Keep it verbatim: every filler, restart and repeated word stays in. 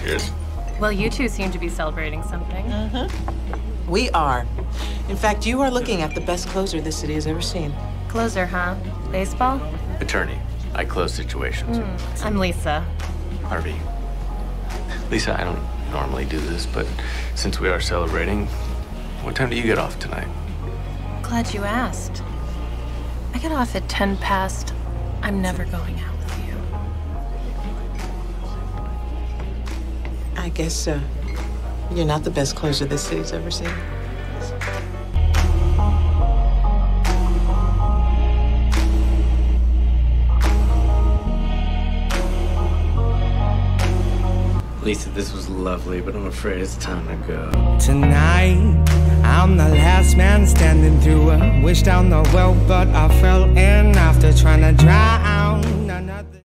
Cheers. Well, you two seem to be celebrating something. Mm-hmm. We are. In fact, you are looking at the best closer this city has ever seen. Closer, huh? Baseball? Attorney. I close situations. Mm, I'm Lisa. Harvey. Lisa, I don't normally do this, but since we are celebrating, what time do you get off tonight? Glad you asked. I get off at ten past. I'm never going out with you. I guess uh, you're not the best closer this city's ever seen. Lisa, this was lovely, but I'm afraid it's time to go. Tonight, I'm the last man standing through a wish down the well, but I fell in after trying to drown another.